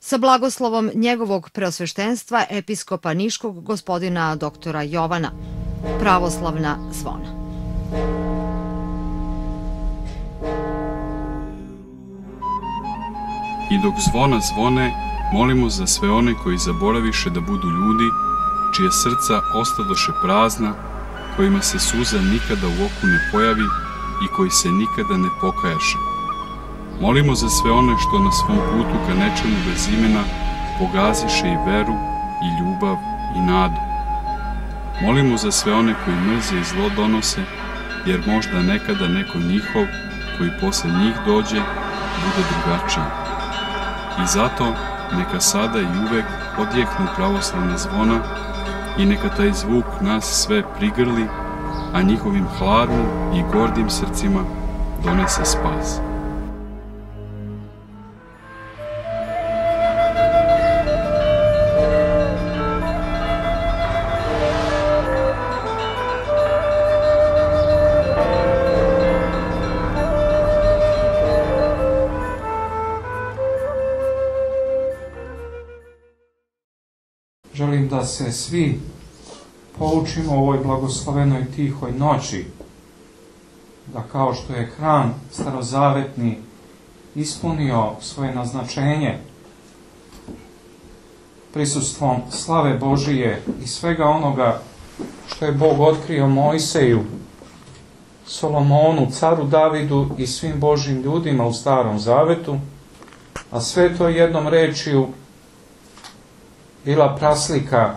sa blagoslovom njegovog preosveštenstva episkopa Niškog gospodina doktora Jovana. Pravoslavna zvona. I dok zvona zvone, molimo za sve one koji zaboraviše da budu ljudi, čije srca ostadoše prazna, kojima se suza nikada u oku ne pojavi i koji se nikada ne pokajaše. Molimo za sve one što na svom putu ka nečemu bez imena pogaziše i veru, i ljubav, i nadu. Molimo za sve one koji mrze i zlo donose, jer možda nekada neko njihov, koji posle njih dođe, bude drugačiji. I zato neka sada i uvek odjeknu pravoslavna zvona i neka taj zvuk nas sve prigrli, a njihovim hladnim i gordim srcima donese spas. Želim da se svi poučimo u ovoj blagoslovenoj tihoj noći, da kao što je hram starozavetni ispunio svoje naznačenje prisustvom slave Božije i svega onoga što je Bog otkrio Mojseju, Solomonu, caru Davidu i svim Božjim ljudima u Starom Zavetu, a sve to jednom rečju bila praslika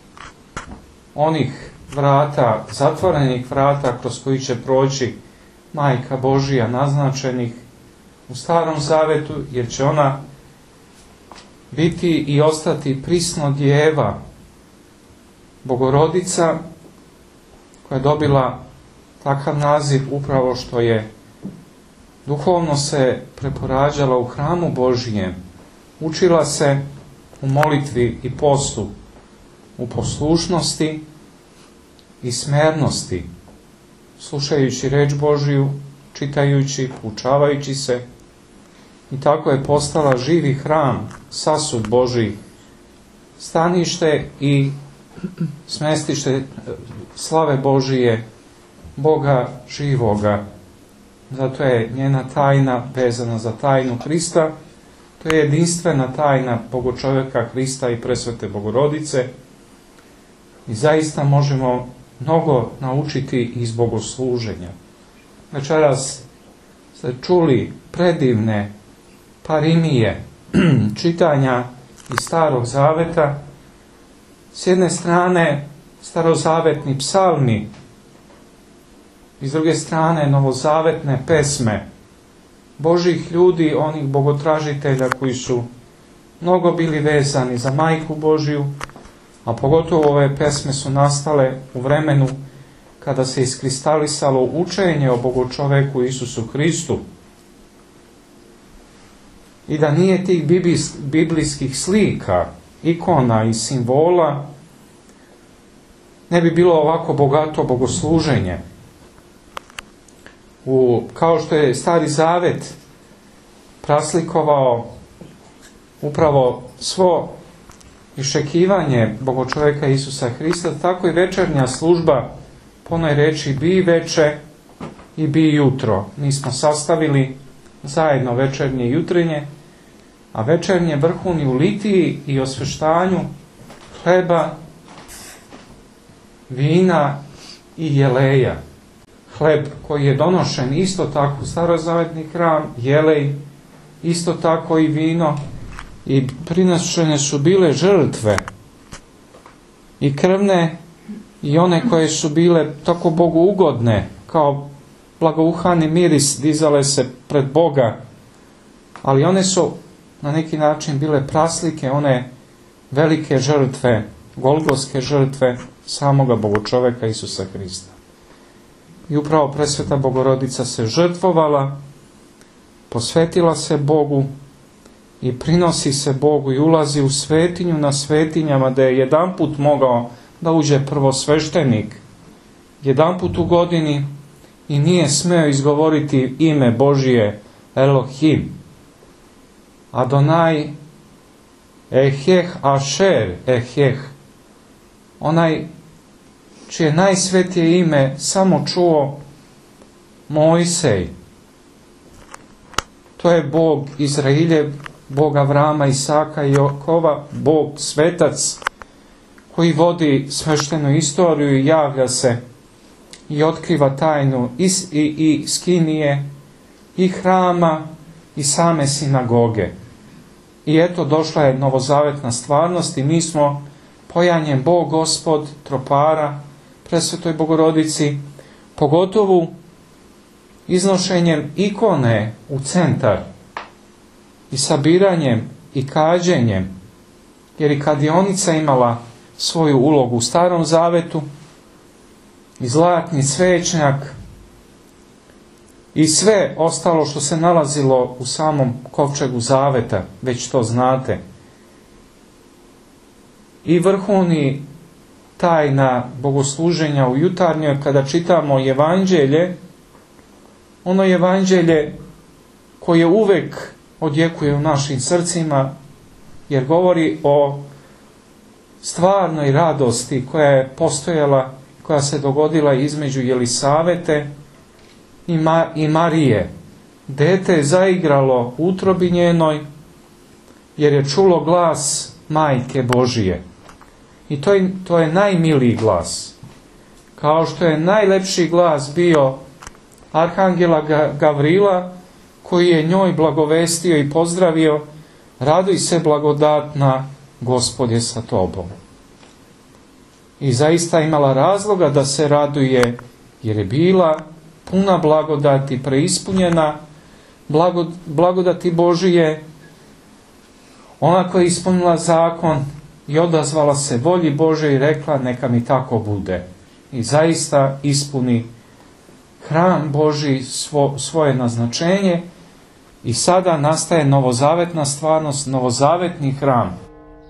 onih vrata, zatvorenih vrata kroz koji će proći Majka Božija naznačenih u Starom Zavetu, jer će ona biti i ostati prisno djeva, Bogorodica, koja je dobila takav naziv upravo što je duhovno se preporađala u hramu Božijem, učila se u molitvi i postu, u poslušnosti i smernosti, slušajući reč Božiju, čitajući, poučavajući se, i tako je postala živi hram, sasud Božji, stanište i smestište slave Božije, Boga živoga. Zato je njena tajna vezana za tajnu Hrista. To je jedinstvena tajna Bogočoveka Hrista i presvete Bogorodice i zaista možemo mnogo naučiti iz bogosluženja. Večeras ste čuli predivne parimije čitanja iz Starog Zaveta. S jedne strane starozavetni psalmi, i s druge strane novozavetne pesme Božih ljudi, onih bogotražitelja koji su mnogo bili vezani za Majku Božiju, a pogotovo ove pesme su nastale u vremenu kada se iskristalisalo učenje o Bogočoveku Isusu Hristu. I da nije tih biblijskih slika, ikona i simbola, ne bi bilo ovako bogato bogosluženje. Kao što je Stari Zavet praslikovao upravo svo iščekivanje Bogočoveka Isusa Hrista, tako i večernja služba po onoj reči bi veče i bi jutro. Mi smo sastavili zajedno večernje i jutrenje, a večernje vrhuni u litiji i osveštanju hleba, vina i jeleja. Hleb koji je donošen isto tako u starozavetni hram, jelej, isto tako i vino, i prinošene su bile žrtve, i krvne i one koje su bile tako Bogu ugodne, kao blagouhani miris dizale se pred Boga, ali one su na neki način bile praslike one velike žrtve, golgotske žrtve samoga Bogočoveka Isusa Hrista. I upravo presveta Bogorodica se žrtvovala, posvetila se Bogu i prinosi se Bogu i ulazi u svetinju na svetinjama, da je jedanput mogao da uđe prvosveštenik, jedanput u godini, i nije smeo izgovoriti ime Božije Elohim, Adonai, Eheh Asher, Eheh, onaj čije najsvetije ime samo čuo Mojsej. To je Bog Izrailje, Bog Avrama, Isaka i Jakova, Bog svetac koji vodi sveštenu istoriju i javlja se i otkriva tajnu i skinije, i hrama, i same sinagoge. I eto, došla je novozavetna stvarnost i mi smo pojanjem Bog Gospod tropara Presvetoj Bogorodici, pogotovo iznošenjem ikone u centar i sabiranjem i kađenjem, jer i kadionica imala svoju ulogu u Starom Zavetu, i zlatni svećnjak i sve ostalo što se nalazilo u samom kovčegu Zaveta, već to znate. I vrhovni tajna bogosluženja u jutarnjoj, kada čitamo evanđelje, ono evanđelje koje uvek odjekuje u našim srcima, jer govori o stvarnoj radosti koja je postojala, koja se dogodila između Jelisavete i Marije. Dete je zaigralo u utrobi njenoj, jer je čulo glas Majke Božije. I to je najmiliji glas. Kao što je najlepši glas bio Arhangela Gavrila, koji je njoj blagovestio i pozdravio: raduj se blagodatna, Gospod je sa tobom. I zaista imala razloga da se raduje, jer je bila puna blagodati, preispunjena blagodati Božije. Ona koja je ispunila zakon i odazvala se volji Bože i rekla: neka mi tako bude. I zaista ispuni hram Božji svoje naznačenje i sada nastaje novozavetna stvarnost, novozavetni hram.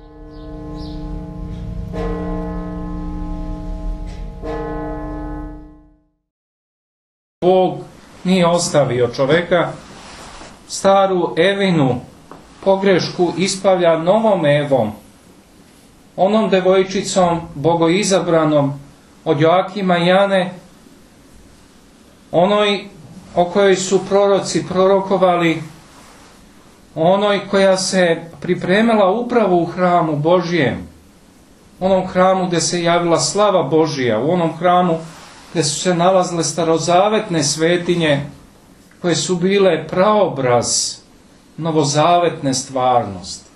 Bog nije ostavio čoveka, staru Evinu pogrešku ispravlja novom Evom, onom devojčicom bogoizabranom od Joakima i Ane, onoj o kojoj su proroci prorokovali, onoj koja se pripremila upravo u hramu Božijem, onom hramu gdje se javila slava Božija, u onom hramu gdje su se nalazile starozavetne svetinje koje su bile praobraz novozavetne stvarnosti.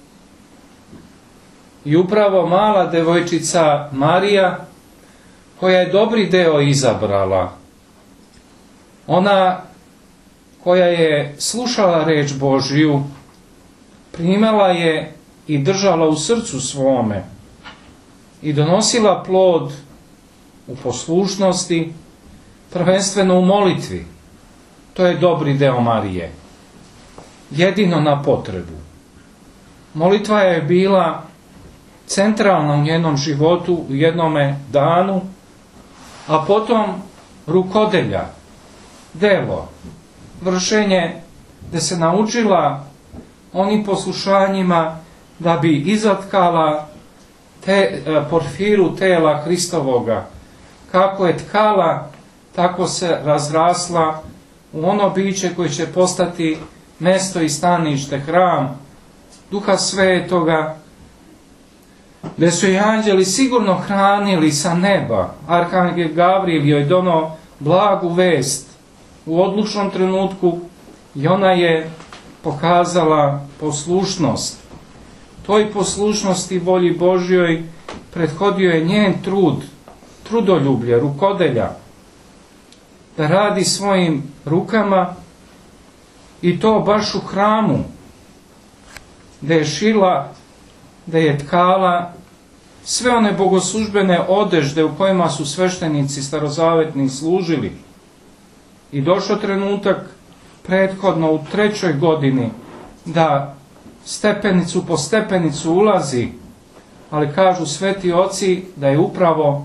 I upravo mala devojčica Marija, koja je dobri deo izabrala, ona koja je slušala reč Božju, primala je i držala u srcu svome i donosila plod u poslušnosti, prvenstveno u molitvi. To je dobri deo Marije. Jedino na potrebu. Molitva je bila centralna u njenom životu, u jednome danu, a potom rukodelja, delo, vršenje, gdje se naučila onim poslušanjima da bi izatkala porfiru tela Hristovoga. Kako je tkala, tako se razrasla u ono biće koje će postati mesto i stanište, hram Duha Svetoga, gdje su i anđeli sigurno hranili sa neba. Arhangel Gavril joj donao blagu vest u odlučnom trenutku i ona je pokazala poslušnost. Toj poslušnosti volji Božjoj prethodio je njen trud, trudoljublje, rukodelja, da radi svojim rukama i to baš u hramu, da je šila, da je tkala sve one bogoslužbene odežde u kojima su sveštenici starozavetni služili. I došao trenutak prethodno u 3. godini da stepenicu po stepenicu ulazi, ali kažu sveti oci da je upravo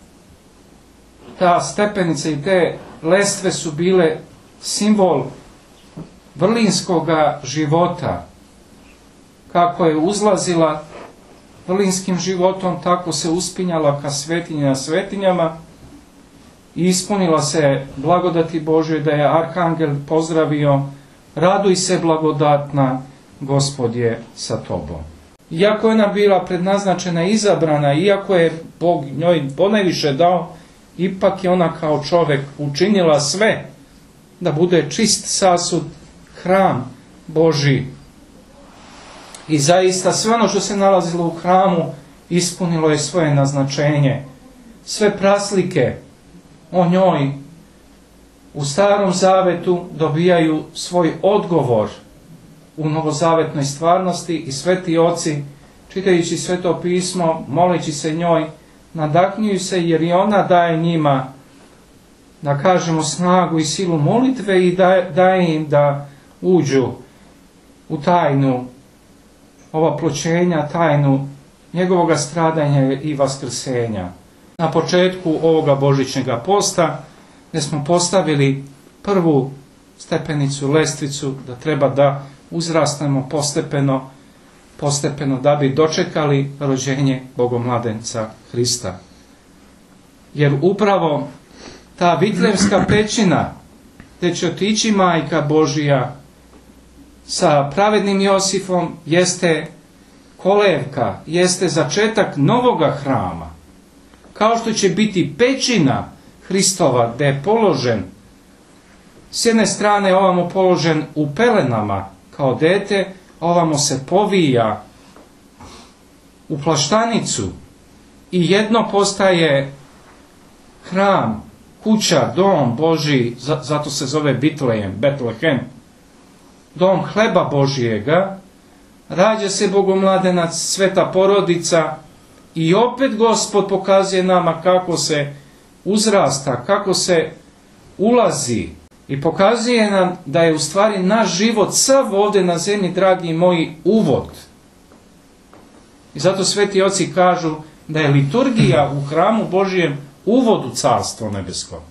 ta stepenica i te lestve su bile simbol vrlinskoga života, kako je uzlazila vrlinskim životom, tako se uspinjala ka svetinji na svetinjama i ispunila se blagodati Božje, da je arhangel pozdravio: raduj se blagodatna, Gospod je sa tobom. Iako je ona bila prednaznačena i izabrana, iako je Bog njoj ponajviše dao, ipak je ona kao čovek učinila sve da bude čist sasud, hram Božji. I zaista sve ono što se nalazilo u hramu ispunilo je svoje naznačenje. Sve praslike o njoj u Starom Zavetu dobijaju svoj odgovor u novozavetnoj stvarnosti i sveti oci, čitajući Sveto pismo, moleći se njoj, nadahnjuju se jer i ona daje njima, da kažemo, snagu i silu molitve i daje im da uđu u tajnu ovaploćenja, tajnu njegovoga stradanja i vaskrsenja. Na početku ovoga božićnega posta, gdje smo postavili prvu stepenicu, lestvicu, da treba da uzrastemo postepeno da bi dočekali rođenje Bogomladenca Hrista. Jer upravo ta Vitlejemska pećina, gdje će otići Majka Božija sa pravednim Josifom, jeste kolevka, jeste začetak novoga hrama. Kao što će biti pećina Hristova, gdje je položen, s jedne strane ovamo položen u pelenama kao dete, ovamo se povija u plaštanicu i jedno postaje hram, kuća, dom Božji, zato se zove Betlehem, dom hleba Božijega, rađa se Bogomladenac, sveta porodica i opet Gospod pokazuje nama kako se uzrasta, kako se ulazi i pokazuje nam da je u stvari naš život sav ovdje na zemlji, dragi moji, uvod. I zato sveti oci kažu da je liturgija u hramu Božijem uvod u Carstvo nebesko.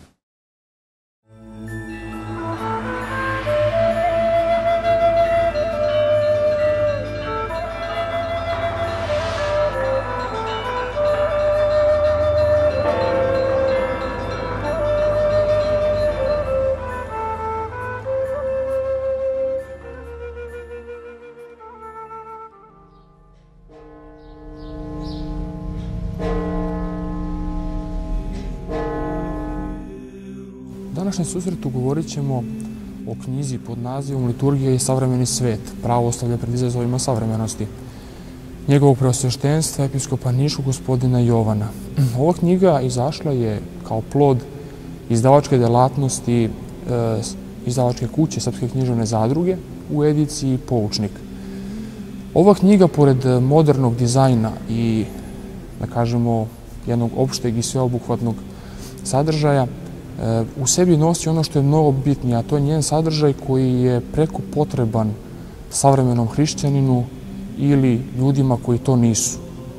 U današnjem susretu govorit ćemo o knjizi pod nazivom Liturgija i savremeni svet, pravoslavlje pred izazovima savremenosti, njegovog preosveštenstva episkopa Niškog gospodina Jovana. Ova knjiga izašla je kao plod izdavačke delatnosti izdavačke kuće Srpske književne zadruge u ediciji Poučnik. Ova knjiga, pored modernog dizajna i, da kažemo, jednog opšteg i sveobuhvatnog sadržaja, u sebi nosi ono što je mnogo bitnije, a to je njen sadržaj koji je preko potreban savremenom hrišćaninu ili ljudima koji to nisu.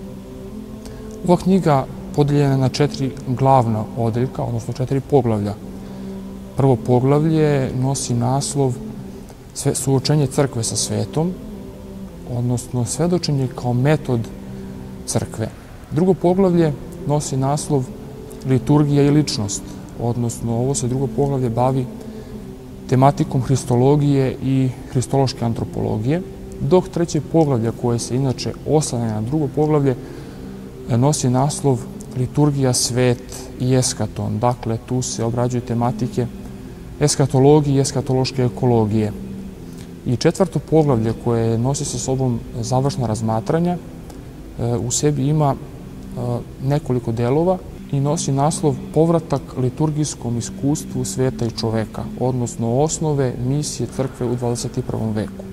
Ova knjiga podeljena je na 4 glavna odeljka, odnosno 4 poglavlja. Prvo poglavlje nosi naslov Suočenje crkve sa svetom, odnosno svedočenje kao metod crkve. Drugo poglavlje nosi naslov Liturgija i ličnost, odnosno ovo se drugo poglavlje bavi tematikom hristologije i hristološke antropologije, dok treće poglavlje, koje se inače oslanja na drugo poglavlje, nosi naslov Liturgija, svet i eskaton. Dakle, tu se obrađuju tematike eskatologije i eskatološke ekologije. I četvrto poglavlje, koje nosi sa sobom završna razmatranja, u sebi ima nekoliko delova i nosi naslov Povratak liturgijskom iskustvu sveta i čoveka, odnosno osnove misije crkve u 21. veku.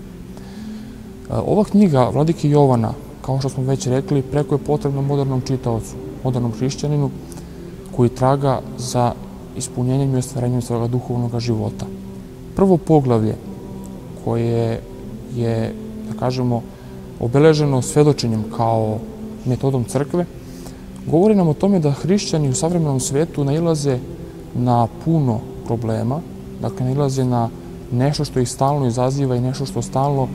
Ova knjiga Vladike Jovana, kao što smo već rekli, preko je potrebna modernom čitaocu, modernom hrišćaninu koji traga za ispunjenjem i ostvarenjem svojega duhovnog života. Prvo poglavlje, koje je, da kažemo, obeleženo svedočenjem kao metodom crkve, govori nam o tome da hrišćani u savremenom svetu nailaze na puno problema, dakle nailaze na nešto što ih stalno izaziva i nešto što stalno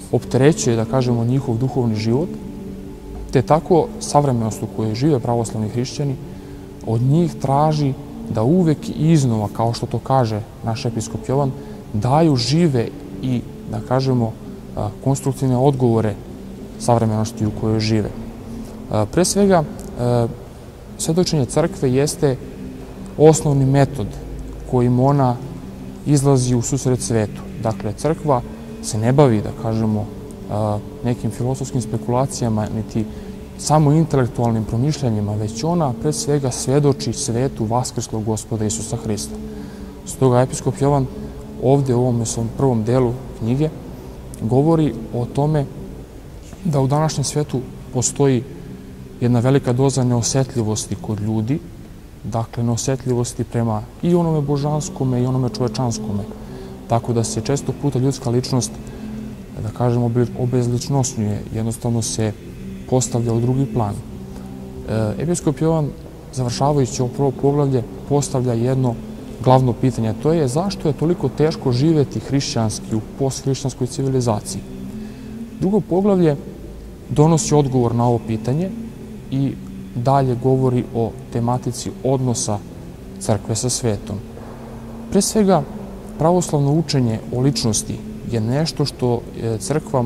opterećuje, da kažemo, njihov duhovni život, te tako savremenost u kojoj žive pravoslavni hrišćani od njih traži da uvek i iznova, kao što to kaže naš episkop Jovan, daju žive i, da kažemo, konstruktivne odgovore savremenosti u kojoj žive. Pre svega, svedočenje crkve jeste osnovni metod kojim ona izlazi u susret svetu. Dakle, crkva se ne bavi, da kažemo, nekim filozofskim spekulacijama, niti samo intelektualnim promišljanjima, već ona pre svega svedoči svetu vaskrslog Gospoda Isusa Hrista. Stoga episkop Jovan ovde u ovom svom prvom delu knjige govori o tome da u današnjem svetu postoji jedna velika doza neosetljivosti kod ljudi, dakle neosetljivosti prema i onome božanskome i onome čovečanskome, tako da se često puta ljudska ličnost, da kažemo, obezličnosnjuje, jednostavno se postavlja u drugi plan. Episkop Jovan, završavajući ovo prvo poglavlje, postavlja jedno glavno pitanje, a to je zašto je toliko teško živeti hrišćanski u posthrišćanskoj civilizaciji. Drugo poglavlje donosi odgovor na ovo pitanje i dalje govori o tematici odnosa crkve sa svetom. Pre svega, pravoslavno učenje o ličnosti je nešto što crkvi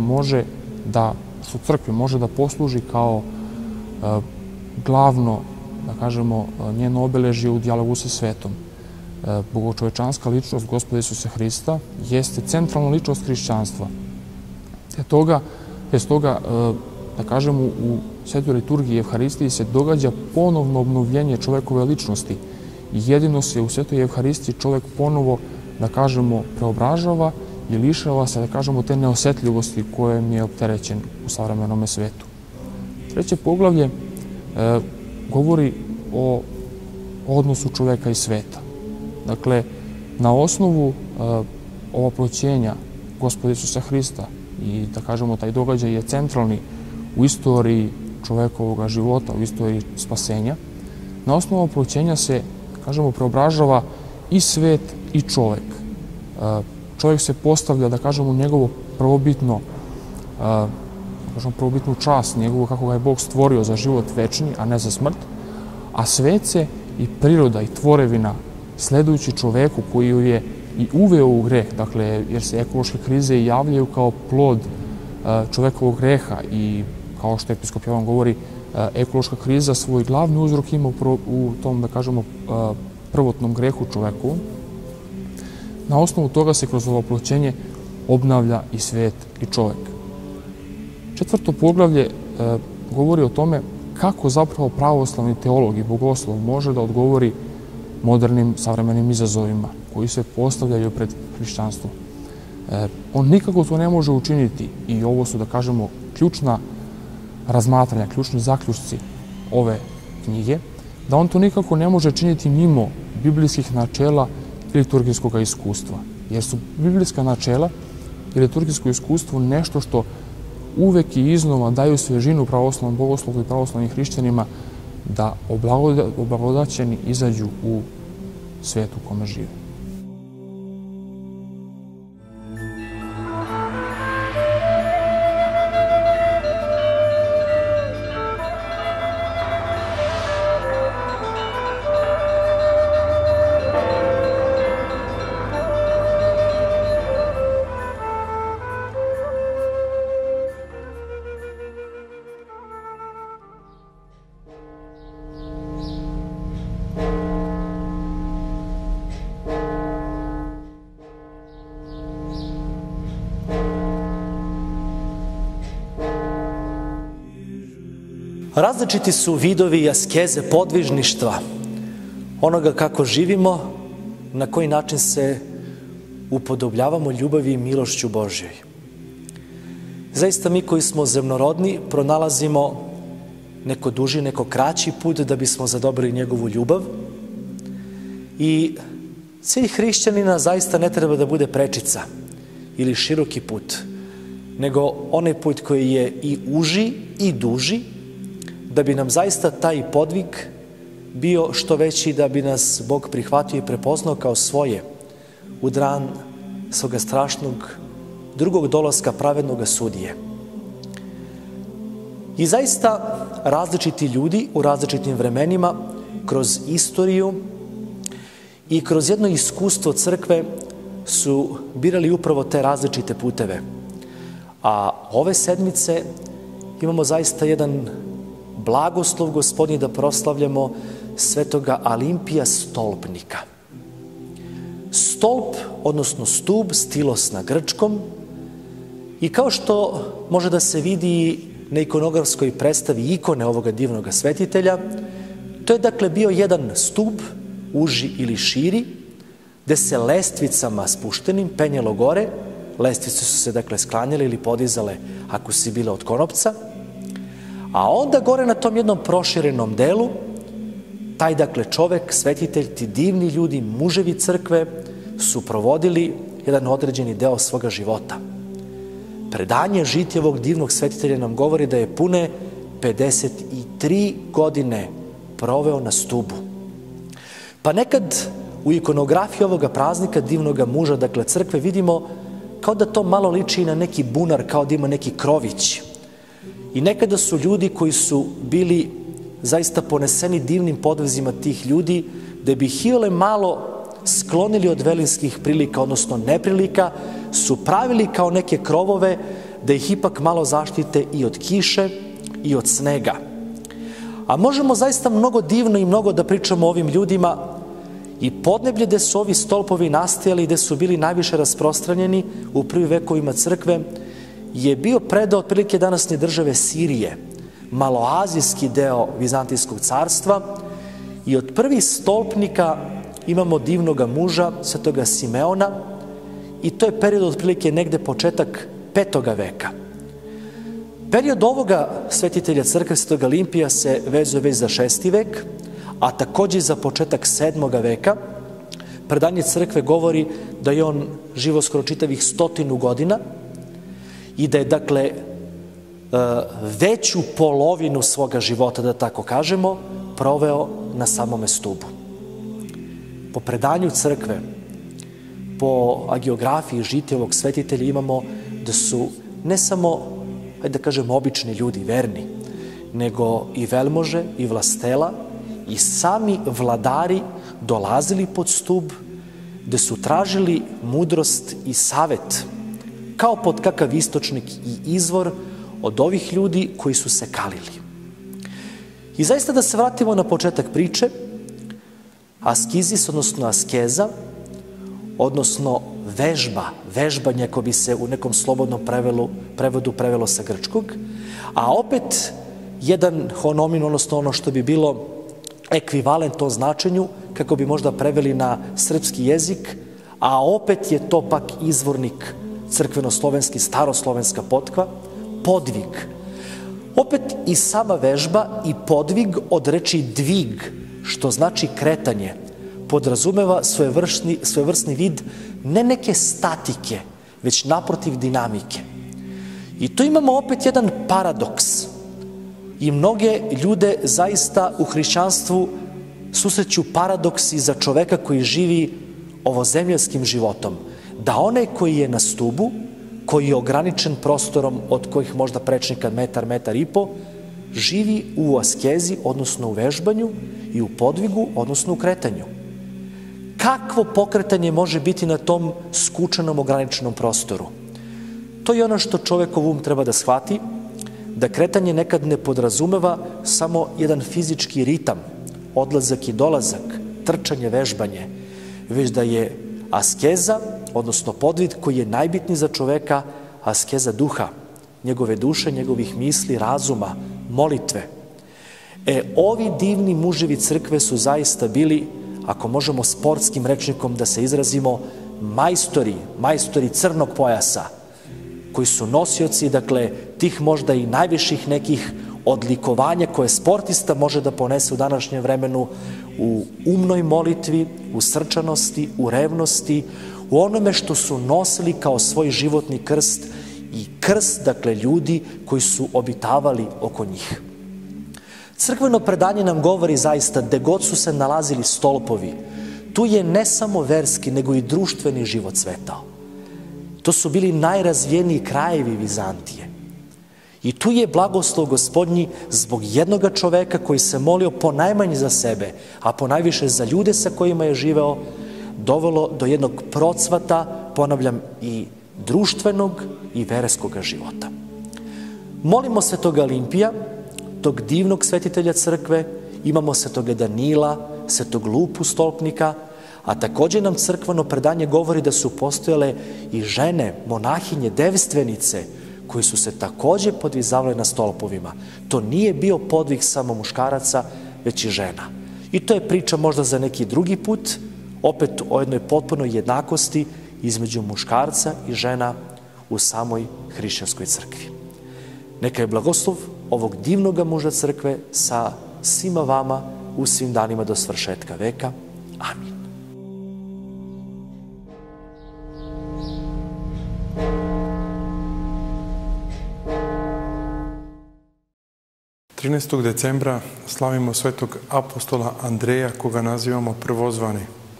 može da posluži kao glavno, da kažemo, njeno obeležje u dijalogu sa svetom. Bogočovečanska ličnost Gospoda Isusa Hrista jeste centralna ličnost hrišćanstva. Te stoga, da kažemo, u svetoj liturgiji i Evharistiji se događa ponovno obnovljenje čovekove ličnosti. Jedino se u svetoj Evharistiji čovek ponovo, da kažemo, preobražava i lišava se, da kažemo, te neosetljivosti kojom je opterećen u savremenom svetu. Treće poglavlje govori o odnosu čoveka i sveta. Dakle, na osnovu ovoploćenja Gospoda Isusa Hrista i, da kažemo, taj događaj je centralni u istoriji čovekovog života, u istoriji spasenja, na osnovu ovoploćenja se, kažemo, preobražava i svet i čovek. Čovjek se postavlja, da kažemo, u njegovo prvobitnu čast, njegovo kako ga je Bog stvorio za život večni, a ne za smrt, a svet se i priroda i tvorevina, sledujući čoveku koji ju je i uveo u greh, dakle, jer se ekološke krize javljaju kao plod čovekovog greha i, kao što episkop Jovan govori, ekološka kriza svoj glavni uzrok ima u tom, da kažemo, prvotnom grehu čovekovom. Na osnovu toga se kroz ovoploćenje obnavlja i svet i čovek. Četvrto poglavlje govori o tome kako zapravo pravoslavni teolog i bogoslov može da odgovori modernim savremenim izazovima koji se postavljaju pred hrišćanstvom. On nikako to ne može učiniti i ovo su, da kažemo, ključna razmatranja, ključni zaključci ove knjige, da on to nikako ne može činiti mimo biblijskih načela i liturgijskog iskustva. Jer su biblijska načela i liturgijsko iskustvo nešto što uvek i iznova daju svežinu pravoslavnom bogoslovu i pravoslavnim hrišćanima da oblagodaćeni izađu u svet u kome žive. Različiti su vidovi askeze, podvižništva, onoga kako živimo, na koji način se upodobljavamo ljubavi i milošću Božjoj. Zaista mi koji smo zemnorodni pronalazimo neko duži, neko kraći put da bismo zadobili njegovu ljubav i cilj hrišćanina zaista ne treba da bude prečica ili široki put, nego onaj put koji je i uži i duži, da bi nam zaista taj podvig bio što veći, da bi nas Bog prihvatio i prepoznao kao svoje u dan svoga strašnog drugog dolaska pravednog sudije. I zaista različiti ljudi u različitim vremenima, kroz istoriju i kroz jedno iskustvo crkve su birali upravo te različite puteve. A ove sedmice imamo zaista jedan blagoslov Gospodnji da proslavljamo svetoga Alimpija Stolpnika. Stolp, odnosno stub, stilos na grčkom, i kao što može da se vidi na ikonografskoj predstavi ikone ovoga divnog svetitelja, to je dakle bio jedan stub, uži ili širi, gde se lestvicama spuštenim penjelo gore, lestvice su se dakle sklanjale ili podizale ako si bile od konopca, a onda gore na tom jednom proširenom delu, taj dakle čovek, svetitelj, ti divni ljudi, muževi crkve, su provodili jedan određeni deo svoga života. Predanje žitja ovog divnog svetitelja nam govori da je pune 53 godine proveo na stubu. Pa nekad u ikonografiji ovoga praznika divnoga muža, dakle crkve, vidimo kao da to malo liči na neki bunar, kao da ima neki krović. I nekada su ljudi koji su bili zaista poneseni divnim podvezima tih ljudi, da bi ih iole malo sklonili od velinskih prilika, odnosno neprilika, su pravili kao neke krovove da ih ipak malo zaštite i od kiše i od snega. A možemo zaista mnogo divno i mnogo da pričamo o ovim ljudima, i podneblje gde su ovi stolpovi nastajali, gde su bili najviše rasprostranjeni u prvim vekovima crkve, je bio predao otprilike današnje države Sirije, maloazijski deo Vizantijskog carstva, i od prvih stolpnika imamo divnoga muža, svetoga Simeona, i to je period otprilike negde početak 5. veka. Period ovoga svetitelja crkve, svetoga Alimpija, se vezuje već za 6. vek, a takođe za početak 7. veka. Predanje crkve govori da je on živo skoro čitavih 100 godina i da je, dakle, veću polovinu svoga života, da tako kažemo, proveo na samome stubu. Po predanju crkve, po agiografiji žitja ovog svetitelja imamo da su ne samo, da kažemo, obični ljudi, verni, nego i velmože, i vlastela, i sami vladari dolazili pod stub, gde su tražili mudrost i savet, kao pod kakav istočnik i izvor od ovih ljudi koji su se kalili. I zaista da se vratimo na početak priče, askizis, odnosno askeza, odnosno vežbanje, ako bi se u nekom slobodnom prevodu prevelo sa grčkog, a opet jedan honomin, odnosno ono što bi bilo ekvivalent o značenju, kako bi možda preveli na srpski jezik, a opet je to pak izvornik crkveno-slovenski, staroslovenska potkva, podvig. Opet i sama vežba i podvig od reči dvig, što znači kretanje, podrazumeva svojevrsni vid ne neke statike, već naprotiv dinamike. I tu imamo opet jedan paradoks. I mnoge ljude zaista u hrišćanstvu susreću paradoksi za čoveka koji živi ovozemljskim životom. Da onaj koji je na stubu, koji je ograničen prostorom od kojih možda prečnika metar, metar i po, živi u askezi, odnosno u vežbanju, i u podvigu, odnosno u kretanju. Kakvo pokretanje može biti na tom skučenom, ograničenom prostoru? To je ono što čovekov um treba da shvati, da kretanje nekad ne podrazumeva samo jedan fizički ritam, odlazak i dolazak, trčanje, vežbanje, već da je askeza, odnosno podvid koji je najbitniji za čoveka, askeza duha, njegove duše, njegovih misli, razuma, molitve. Ovi divni muževi crkve su zaista bili, ako možemo sportskim rečnikom da se izrazimo, majstori crnog pojasa, koji su nosioci, dakle, tih možda i najviših nekih odlikovanja koje sportista može da ponese u današnjem vremenu, u umnoj molitvi, u srčanosti, u revnosti, u onome što su nosili kao svoj životni krst i krst, dakle, ljudi koji su obitavali oko njih. Crkveno predanje nam govori zaista gde god su se nalazili stolpovi, tu je ne samo verski, nego i društveni život cvetao. To su bili najrazvijeniji krajevi Vizantije. I tu je blagoslov Gospodnji zbog jednoga čoveka koji se molio ponajmanje za sebe, a ponajviše za ljude sa kojima je živeo, dovelo do jednog procvata, ponavljam, i društvenog i vereskog života. Molimo svetoga Olimpija, tog divnog svetitelja crkve, imamo svetoga Danila, svetog Lupu stolpnika, a također nam crkveno predanje govori da su postojale i žene, monahinje, devstvenice, koji su se također podvizavale na stolpovima. To nije bio podvig samo muškaraca, već i žena. I to je priča možda za neki drugi put, opet o jednoj potpunoj jednakosti između muškarca i žena u samoj hrišćanskoj crkvi. Neka je blagoslov ovog divnog muža crkve sa svima vama u svim danima do svršetka veka. Amin. Decembra slavimo svetog apostola Andreja, koga nazivamo prvozvani.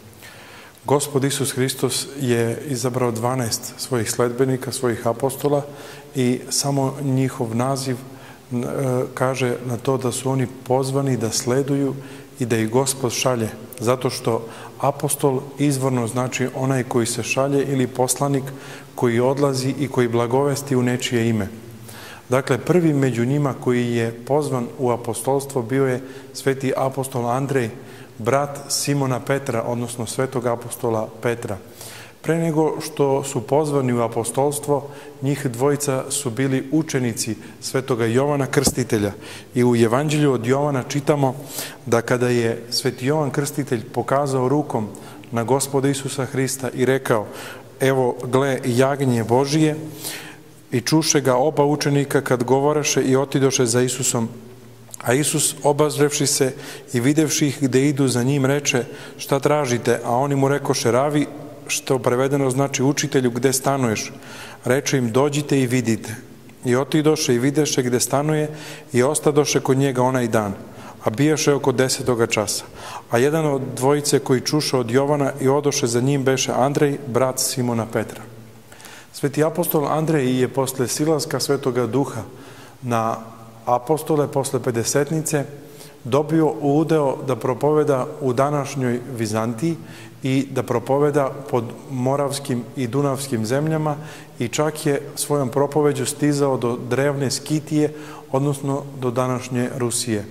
Gospod Isus Hristos je izabrao 12 svojih sledbenika, svojih apostola i samo njihov naziv kaže na to da su oni pozvani da sleduju i da ih Gospod šalje. Zato što apostol izvorno znači onaj koji se šalje ili poslanik koji odlazi i koji blagovesti u nečije ime. Dakle, prvi među njima koji je pozvan u apostolstvo bio je sveti apostol Andrej, brat Simona Petra, odnosno svetog apostola Petra. Pre nego što su pozvani u apostolstvo, njih dvojica su bili učenici svetoga Jovana Krstitelja. I u Evanđelju od Jovana čitamo da kada je sveti Jovan Krstitelj pokazao rukom na Gospoda Isusa Hrista i rekao: evo, gle, jagnje Božije, i čuše ga oba učenika kad govoraše i otidoše za Isusom. A Isus, obazrevši se i videvši ih gde idu za njim, reče: šta tražite? A oni mu rekoše: ravi, što prevedeno znači učitelju, gde stanuješ? Reče im: dođite i vidite. I otidoše i videše gde stanuje i ostadoše kod njega onaj dan. A bijaše oko 10. časa. A jedan od dvojice koji čuše od Jovana i odoše za njim beše Andrej, brat Simona Petra. Sveti apostol Andrej je posle silaska Svetoga Duha na apostole, posle Pedesetnice, dobio udeo da propoveda u današnjoj Vizantiji i da propoveda pod moravskim i dunavskim zemljama i čak je svojom propoveđu stizao do drevne Skitije, odnosno do današnje Rusije.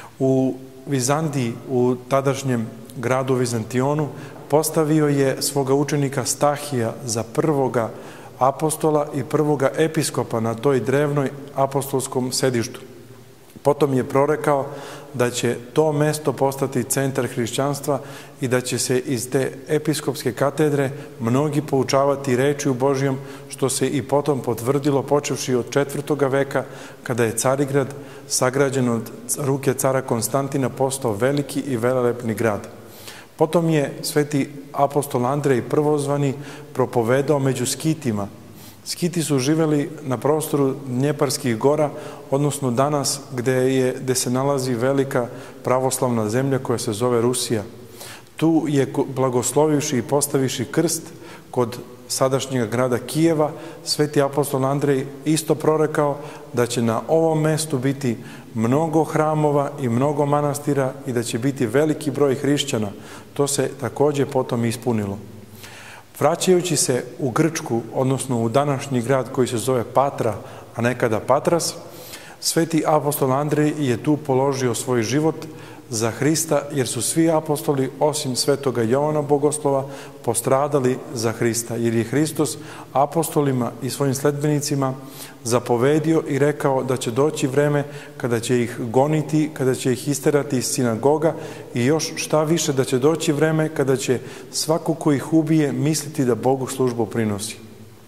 U Vizantiji, u tadašnjem gradu Vizantionu, postavio je svoga učenika Stahija za prvoga apostola i prvoga episkopa na toj drevnoj apostolskom sedištu. Potom je prorekao da će to mesto postati centar hrišćanstva i da će se iz te episkopske katedre mnogi poučavati rečju Božjom, što se i potom potvrdilo počevši od 4. veka, kada je Carigrad, sagrađen od ruke cara Konstantina, postao veliki i velelepni grad. Potom je sveti apostol Andrej prvozvani propovedao među Skitima. Skiti su živeli na prostoru Dnjeparskih gora, odnosno danas gde se nalazi velika pravoslavna zemlja koja se zove Rusija. Tu je, blagoslovivši i postaviši krst kod sadašnjeg grada Kijeva, sveti apostol Andrej isto prorekao da će na ovom mestu biti mnogo hramova i mnogo manastira i da će biti veliki broj hrišćana. To se također potom ispunilo. Vraćajući se u Grčku, odnosno u današnji grad koji se zove Patra, a nekada Patras, sveti apostol Andrej je tu položio svoj život za Hrista, jer su svi apostoli, osim svetoga Jovana Bogoslova, postradali za Hrista, jer je Hristos apostolima i svojim sledbenicima zapovedio i rekao da će doći vreme kada će ih goniti, kada će ih isterati iz sinagoga i još šta više, da će doći vreme kada će svako ko ih ubije misliti da Bogu službu prinosi.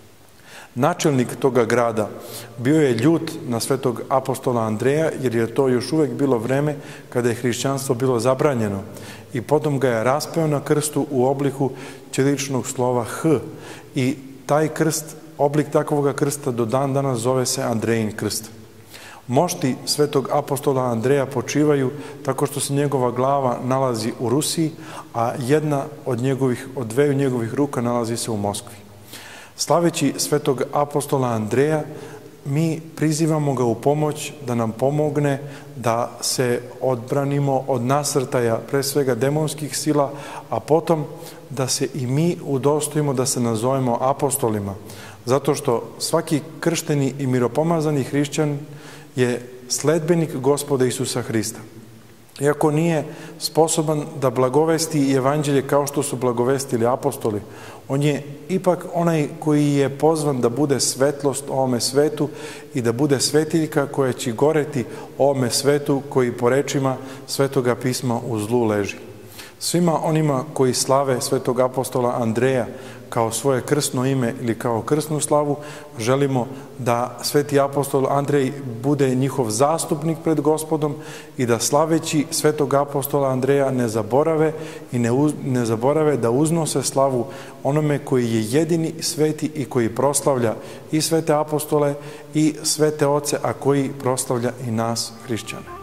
Načelnik toga grada bio je ljut na svetog apostola Andreja, jer je to još uvek bilo vreme kada je hrišćanstvo bilo zabranjeno, i potom ga je raspeo na krstu u obliku ćiriličnog slova H, i taj krst, oblik takvoga krsta do dan danas zove se Andrejin krst. Mošti svetog apostola Andreja počivaju tako što se njegova glava nalazi u Rusiji, a jedna od dveju njegovih ruka nalazi se u Moskvi. Slaveći svetog apostola Andreja, mi prizivamo ga u pomoć da nam pomogne da se odbranimo od nasrtaja, pre svega demonskih sila, a potom da se i mi udostojimo da se nazovemo apostolima. Zato što svaki kršteni i miropomazani hrišćan je sledbenik Gospoda Isusa Hrista. Iako nije sposoban da blagovesti evanđelje kao što su blagovestili apostoli, on je ipak onaj koji je pozvan da bude svetlost ovome svetu i da bude svetiljka koja će goreti ovome svetu koji po rečima Svetoga pisma u zlu leži. Svima onima koji slave svetog apostola Andreja kao svoje krsno ime ili kao krsnu slavu, želimo da sveti apostol Andrej bude njihov zastupnik pred Gospodom i da slaveći svetog apostola Andreja ne zaborave da uznose slavu onome koji je jedini sveti i koji proslavlja i svete apostole i svete oce, a koji proslavlja i nas hrišćane.